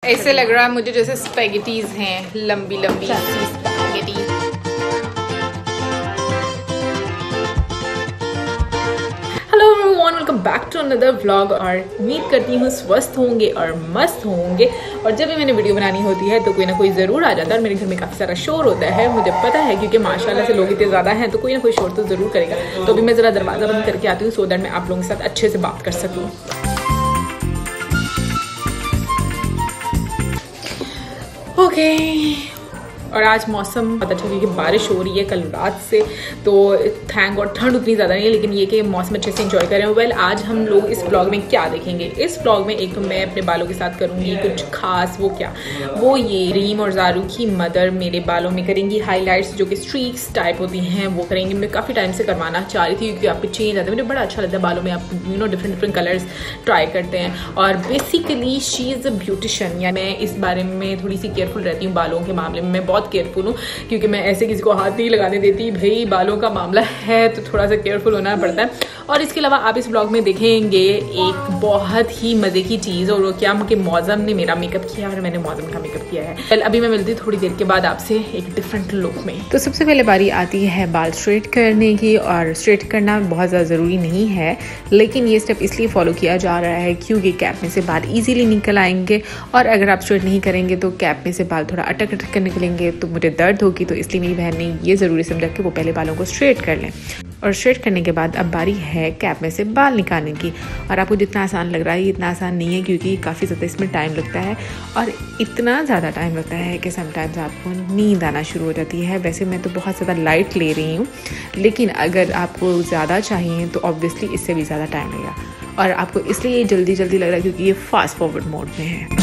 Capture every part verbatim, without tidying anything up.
ऐसे लग रहा है मुझे जैसे स्पैगेटीज हैं, लंबी लंबी spaghetti. Hello everyone, welcome back to another vlog. और उम्मीद करती हूँ स्वस्थ होंगे और मस्त होंगे। और जब भी मैंने वीडियो बनानी होती है तो कोई ना कोई ज़रूर आ जाता है और मेरे घर में काफ़ी सारा शोर होता है, मुझे पता है, क्योंकि माशाल्लाह से लोग इतने ज़्यादा हैं तो कोई ना कोई शोर तो ज़रूर करेगा। तो अभी मैं ज़रा दरवाज़ा बंद करके आती हूँ सो दैट मैं आप लोगों के साथ अच्छे से बात कर सकूँ। Okay okay. और आज मौसम पता चला कि बारिश हो रही है कल रात से, तो थैंक गॉड ठंड उतनी ज़्यादा नहीं है, लेकिन ये कि मौसम अच्छे से एंजॉय करें। वेल well, आज हम लोग इस ब्लॉग में क्या देखेंगे? इस ब्लॉग में एक तो मैं अपने बालों के साथ करूँगी कुछ खास। वो क्या? वो ये रीम और ज़ारू की मदर मेरे बालों में करेंगी हाईलाइट्स, जो कि स्ट्रीक्स टाइप होती हैं, वो करेंगी। मैं काफ़ी टाइम से करवाना चाह रही थी क्योंकि आप चेंज आता है, मुझे बड़ा अच्छा लगता है बालों में आप you know different different colours try करते हैं। और basically she is a beautician, या मैं इस बारे में थोड़ी सी केयरफुल रहती हूँ। बालों के मामले में मैं बहुत केयरफुल हूँ क्योंकि मैं ऐसे किसी को हाथ नहीं लगाने देती। भाई बालों का मामला है तो थोड़ा सा केयरफुल होना पड़ता है। और इसके अलावा आप इस ब्लॉग में देखेंगे एक बहुत ही मज़े की चीज़, और वो क्या कि मौसम ने मेरा मेकअप किया और मैंने मौसम का मेकअप किया है। कल अभी मैं मिलती हूँ थोड़ी देर के बाद आपसे एक डिफरेंट लुक में। तो सबसे पहले बारी आती है बाल स्ट्रेट करने की। और स्ट्रेट करना बहुत ज़्यादा ज़रूरी नहीं है, लेकिन ये स्टेप इसलिए फॉलो किया जा रहा है क्योंकि कैप में से बाल ईजीली निकल आएंगे। और अगर आप स्ट्रेट नहीं करेंगे तो कैप में से बाल थोड़ा अटक अटक कर निकलेंगे तो मुझे दर्द होगी। तो इसलिए मेरी बहन ने ये ज़रूरी समझा कि वो पहले बालों को स्ट्रेट कर लें। और स्ट्रेट करने के बाद अब बारी है कैप में से बाल निकालने की। और आपको जितना आसान लग रहा है ये इतना आसान नहीं है, क्योंकि काफ़ी ज़्यादा इसमें टाइम लगता है। और इतना ज़्यादा टाइम लगता है कि समटाइम्स आपको नींद आना शुरू हो जाती है। वैसे मैं तो बहुत ज़्यादा लाइट ले रही हूँ, लेकिन अगर आपको ज़्यादा चाहिए तो ऑब्वियसली इससे भी ज़्यादा टाइम लगेगा। और आपको इसलिए ये जल्दी जल्दी लग रहा है क्योंकि ये फास्ट फॉरवर्ड मोड में है।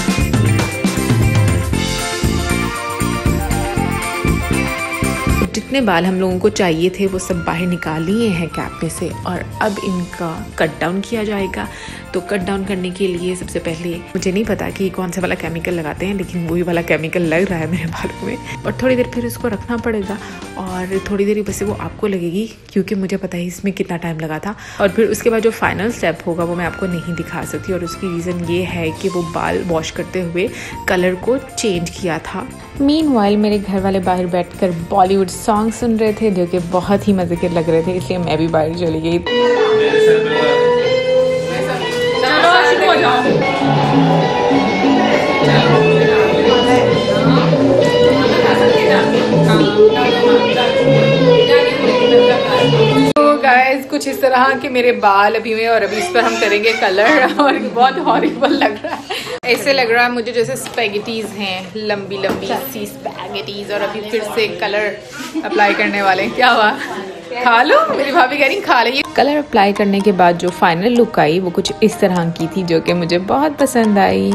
जितने बाल हम लोगों को चाहिए थे वो सब बाहर निकाल लिए हैं कैप में से, और अब इनका कट डाउन किया जाएगा। तो कट डाउन करने के लिए सबसे पहले, मुझे नहीं पता कि कौन सा वाला केमिकल लगाते हैं, लेकिन वही वाला केमिकल लग रहा है मेरे बालों में। और थोड़ी देर फिर उसको रखना पड़ेगा, और थोड़ी देर बस वो आपको लगेगी क्योंकि मुझे पता है इसमें कितना टाइम लगा था। और फिर उसके बाद जो फाइनल स्टेप होगा वो मैं आपको नहीं दिखा सकती, और उसकी रीज़न ये है कि वो बाल वॉश करते हुए कलर को चेंज किया था। मीनवाइल मेरे घर वाले बाहर बैठकर बॉलीवुड सॉन्ग सुन रहे थे, जो कि बहुत ही मज़े के लग रहे थे, इसलिए मैं भी बाहर चली गई। तो गाइस कुछ इस तरह के मेरे बाल अभी में, और अभी इस पर हम करेंगे कलर, और बहुत हॉरिबल लग रहा है। ऐसे लग रहा है मुझे जैसे स्पैगेटीज हैं, लंबी लंबी सी स्पैगेटीज। और अभी फिर से कलर अप्लाई करने वाले हैं। क्या हुआ? खा लो, मेरी भाभी कह रही खा ली। कलर अप्लाई करने के बाद जो फाइनल लुक आई वो कुछ इस तरह की थी, जो कि मुझे बहुत पसंद आई।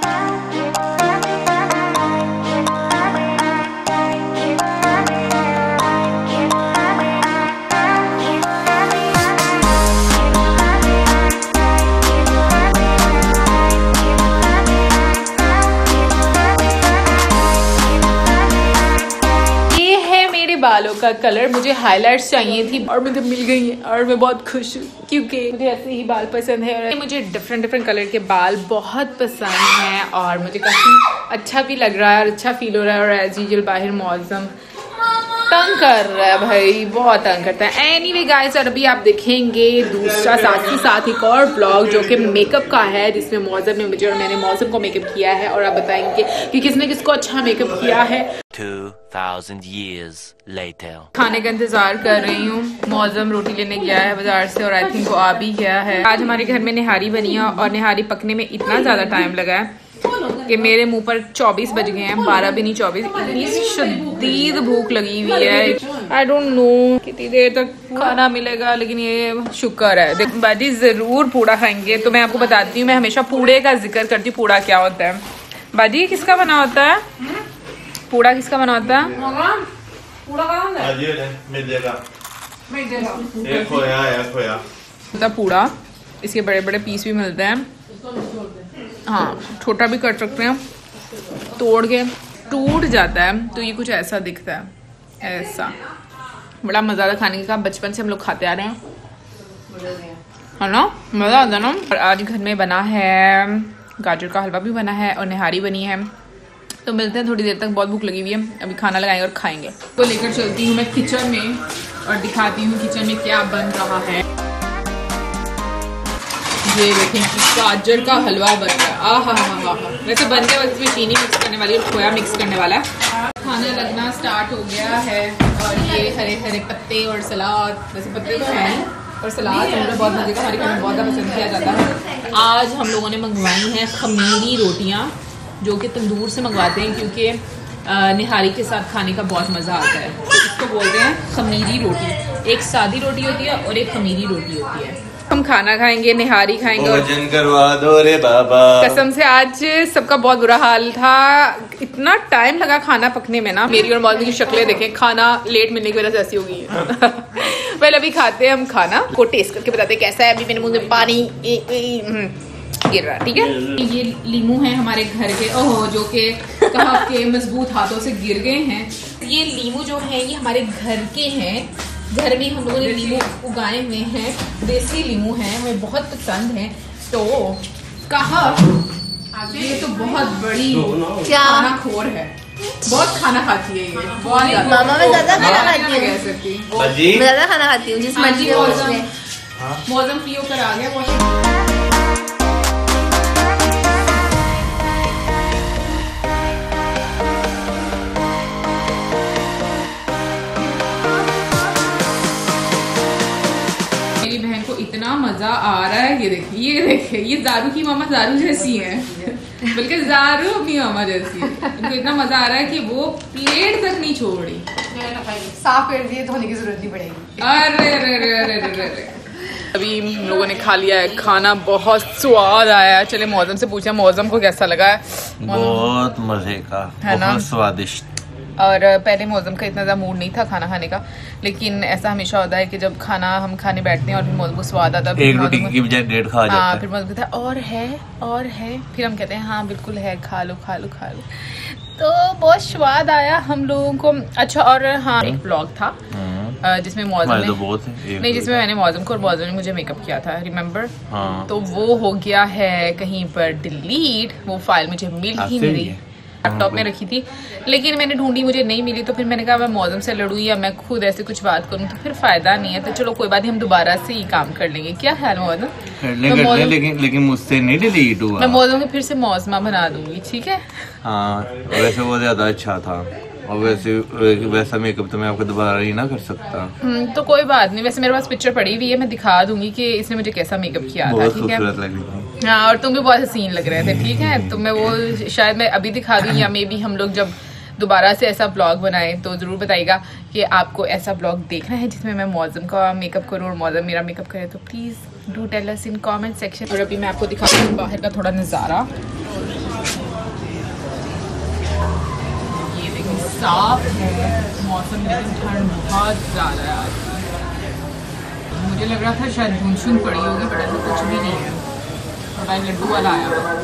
बालों का कलर, मुझे हाइलाइट्स चाहिए थी और मुझे मिल गई है, और मैं बहुत खुश हूँ क्योंकि मुझे ऐसे ही बाल पसंद है। और मुझे डिफरेंट डिफरेंट कलर के बाल बहुत पसंद हैं, और मुझे काफ़ी अच्छा भी लग रहा है और अच्छा फील हो रहा है। और एज यूजुअल बाहर मौसम तंग कर रहा है, भाई बहुत तंग करता है। एनीवे गाइस, और अभी आप देखेंगे दूसरा साथ ही साथ एक और ब्लॉग जो कि मेकअप का है, जिसमें मौसम ने मुझे और मैंने मौसम को मेकअप किया है। और आप बताएंगे कि किसने किसको अच्छा मेकअप किया है। two thousand years later. खाने का इंतजार कर रही हूँ। मौसम रोटी लेने गया है बाजार से, और आई थिंक वो आ भी गया है। आज हमारे घर में निहारी बनी है, और निहारी पकने में इतना ज्यादा टाइम लगा है कि मेरे मुंह पर चौबीस बज गए हैं, बारह भी नहीं चौबीस। इतनी शदीद भूख लगी हुई है। आई डोंट नो कितनी देर तक खाना मिलेगा, लेकिन ये शुक्र है। देख बाजी जरूर पूड़ा खाएंगे, तो मैं आपको बताती हूँ, मैं हमेशा पूड़े का जिक्र करती हूँ। पूड़ा क्या होता है बाजी? किसका बना होता है पूड़ा? किसका बना होता है पूड़ा? का पूड़ा, इसके बड़े बड़े पीस भी मिलते हैं। हाँ, छोटा भी कर सकते हैं, तोड़ के टूट जाता है। तो ये कुछ ऐसा दिखता है, ऐसा बड़ा मज़ा आता खाने का। बचपन से हम लोग खाते आ रहे हैं, है ना, मज़ा आता ना। और आज घर में बना है गाजर का हलवा भी बना है और निहारी बनी है। तो मिलते हैं थोड़ी देर तक, बहुत भूख लगी हुई है, अभी खाना लगाएंगे और खाएंगे। तो लेकर चलती हूँ मैं किचन में और दिखाती हूँ किचन में क्या बन रहा है। ये देखें गाजर का हलवा बन रहा है। आ हा हा हा हा। वैसे बनते वक्त में चीनी मिक्स करने वाली और खोया मिक्स करने वाला है। खाना लगना स्टार्ट हो गया है और ये हरे हरे पत्ते और सलाद, वैसे पत्ते तो हैं और सलाद हमें बहुत मजे का हमारे घर में बहुत ज़्यादा पसंद किया जाता है। आज हम लोगों ने मंगवाई हैं खमीरी रोटियाँ, जो कि तंदूर से मंगवाते हैं क्योंकि निहारी के साथ खाने का बहुत मज़ा आता है। तो इसको बोलते हैं खमीरी रोटी। एक सादी रोटी होती है और एक खमीरी रोटी होती है। हम खाना खाएंगे, निहारी खाएंगे। भोजन करवा दो रे बाबा। कसम से आज सबका बहुत बुरा हाल था, इतना टाइम लगा खाना पकने में ना। मेरी और मौलवी की शक्लें देखें, खाना लेट मिलने की वजह से ऐसी हो गई है। पहले अभी खाते हैं हम खाना को, टेस्ट करके बताते हैं कैसा है। अभी मेरे मुंह में पानी गिर रहा है, ठीक है। ये लीमू है हमारे घर के, ओह, जो कि कहा के मजबूत हाथों से गिर गए हैं। ये लीमू जो है ये हमारे घर के हैं, घर में हम लोगों ने लीमू उगाए हुए हैं, देसी लीमू हैं, हमें बहुत पसंद है। तो कहा ये तो बहुत बड़ी खाना खोर है, बहुत खाना खाती है ये, बहुत ज्यादा। मामा मैं ज्यादा खाना खाती हूँ, कह सकती मैं ज्यादा खाना खाती हूँ जिस मर्जी हो उसमें। मौसम फ्री होकर आ गया। इतना मजा आ रहा है, ये देखिए ये देखिए ये ज़ारू की मामा ज़ारू जैसी है, बल्कि ज़ारू अपनी मामा जैसी है। उनको इतना मजा आ रहा है कि वो प्लेट तक नहीं छोड़ रही। साफ कर दिए, धोने की जरूरत नहीं पड़ेगी। अरे अरे अरे अरे अरे अरे अभी हम लोगों ने खा लिया है खाना, बहुत स्वाद आया है। चले मौसम से पूछा मौसम को कैसा लगा है। बहुत मजे का, बहुत स्वादिष्ट। और पहले मौसम का इतना ज़्यादा मूड नहीं था खाना खाने का, लेकिन ऐसा हमेशा होता है कि जब खाना हम खाने बैठते हैं और फिर मौसम को स्वाद आता है, एक रोटी की बजाय डेढ़ खा जाता है। फिर मौसम कहता है और है और है, फिर हम कहते हैं हाँ बिल्कुल है, खा लो खा लो खा लो। तो बहुत स्वाद आया हम लोगों को। अच्छा, और हाँ एक ब्लॉग था जिसमें मौसम ने तो बहुत है, नहीं जिसमें मैंने मौसम को और मौसम ने मुझे मेकअप किया था, रिमेम्बर? हाँ। तो वो हो गया है कहीं पर डिलीट, वो फाइल मुझे मिल ही नहीं रही, लैपटॉप में रखी थी, लेकिन मैंने ढूंढी मुझे नहीं मिली। तो फिर मैंने कहा मैं मौसम से लड़ूं या मैं खुद ऐसे कुछ बात करूं तो फिर फायदा नहीं है। तो चलो कोई बात नहीं, हम दोबारा से ही काम कर लेंगे। क्या ख्याल मौसम? तो लेकिन लेकिन मुझसे नहीं डिलीट हुआ। मैं मौसम को फिर से मौसमा बना दूंगी, ठीक है? हाँ, वैसे वो ज्यादा अच्छा था और वैसे वैसा मेकअप तो मैं आपको दोबारा ही ना कर सकता। हम्म, तो कोई बात नहीं। वैसे मेरे पास पिक्चर पड़ी हुई है, मैं दिखा दूंगी कि इसने मुझे कैसा मेकअप किया था, ठीक है? हाँ, और तुम भी बहुत हसीन लग रहे थे, ठीक है? तो मैं वो शायद मैं अभी दिखा दूँ या मे बी हम लोग जब दोबारा से ऐसा ब्लॉग बनाए तो ज़रूर बताइएगा कि आपको ऐसा ब्लॉग देखना है जिसमें मैं मौसम का मेकअप करूँ और मौसम मेरा मेकअप करे। तो please do tell us in comment section. और अभी मैं आपको दिखाती हूँ बाहर का थोड़ा नज़ारा। ये देखिए साफ है मौसम, लेकिन ठंड बहुत ज़्यादा है आज। मुझे लग रहा था शायद धुंध पड़ी होगी, बट ऐसा कुछ भी नहीं है। और भाई लड्डू वाला आया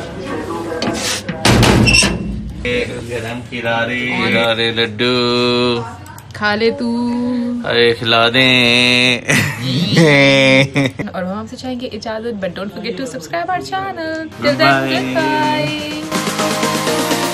गरम किरारे किरारे लड्डू खा ले तू, अरे खिला दें। और हम आपसे चाहेंगे इजाजत, but don't forget to subscribe our channel. Till then, bye.